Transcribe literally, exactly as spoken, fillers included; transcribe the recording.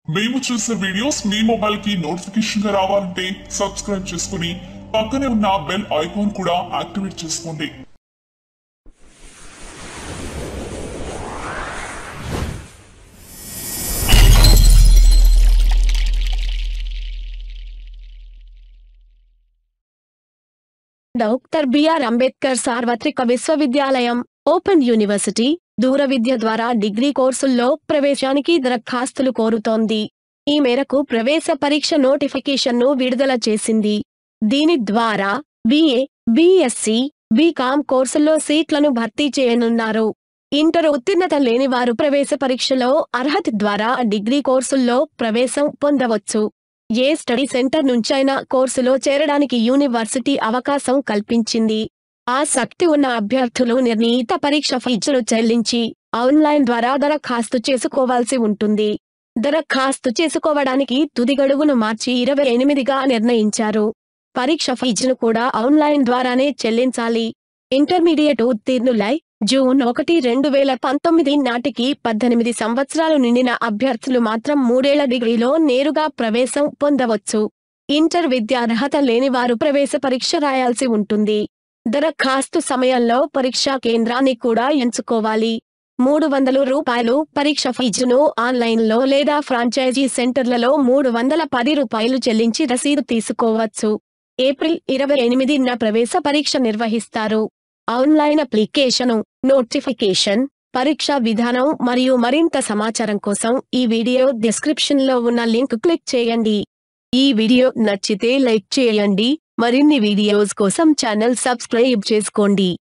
మేము చేసే వీడియోస్ మీ మొబైల్ కి నోటిఫికేషన్ గా రావాలంటే సబ్స్క్రైబ్ చేసుకుని పక్కనే ఉన్న బెల్ ఐకాన్ కూడా యాక్టివేట్ చేసుకోండి. డాక్టర్ బి ఆర్ అంబేద్కర్ సార్వత్రిక విశ్వవిద్యాలయం ఓపెన్ యూనివర్సిటీ దూర విద్య ద్వారా డిగ్రీ కోర్సుల్లో ప్రవేశానికి దరఖాస్తులు కోరుతోంది. ఈ మేరకు ప్రవేశ పరీక్ష నోటిఫికేషన్ను విడుదల చేసింది. దీని ద్వారా బిఏ, బిఎస్సి, బీకాం కోర్సుల్లో సీట్లను భర్తీ చేయనున్నారు. ఇంటర్ ఉత్తీర్ణత లేని వారు ప్రవేశ పరీక్షలో అర్హత ద్వారా డిగ్రీ కోర్సుల్లో ప్రవేశం పొందవచ్చు. ఏ స్టడీ సెంటర్ నుంచైనా కోర్సులో చేరడానికి యూనివర్సిటీ అవకాశం కల్పించింది. ఆసక్తి ఉన్న అభ్యర్థులు నిర్ణీత పరీక్ష ఫీజులు చెల్లించి ఆన్లైన్ ద్వారా దరఖాస్తు చేసుకోవాల్సి ఉంటుంది. దరఖాస్తు చేసుకోవడానికి తుది గడువును మార్చి ఇరవై ఎనిమిదిగా నిర్ణయించారు. పరీక్ష ఫీజును కూడా ఆన్లైన్ ద్వారానే చెల్లించాలి. ఇంటర్మీడియట్ ఉత్తీర్ణులై జూన్ ఒకటి రెండు వేల పంతొమ్మిది నాటికి పద్దెనిమిది సంవత్సరాలు నిండిన అభ్యర్థులు మాత్రం మూడేళ్ల డిగ్రీలో నేరుగా ప్రవేశం పొందవచ్చు. ఇంటర్ విద్యార్హత లేని వారు ప్రవేశ పరీక్ష రాయాల్సి ఉంటుంది. దరఖాస్తు సమయంలో పరీక్షా కేంద్రాన్ని కూడా ఎంచుకోవాలి. మూడు వందల రూపాయలు పరీక్ష ఫీజును ఆన్లైన్లో లేదా ఫ్రాంచైజీ సెంటర్లలో మూడు వందల పది రూపాయలు చెల్లించి రసీదు తీసుకోవచ్చు. ఏప్రిల్ ఇరవై ఎనిమిదిన ప్రవేశ పరీక్ష నిర్వహిస్తారు. ఆన్లైన్ అప్లికేషను, నోటిఫికేషన్, పరీక్షా విధానం మరియు మరింత సమాచారం కోసం ఈ వీడియో డిస్క్రిప్షన్లో ఉన్న లింక్ క్లిక్ చేయండి. ఈ వీడియో నచ్చితే లైక్ చేయండి. మరిన్ని వీడియోస్ కోసం ఛానల్ సబ్స్క్రైబ్ చేసుకోండి.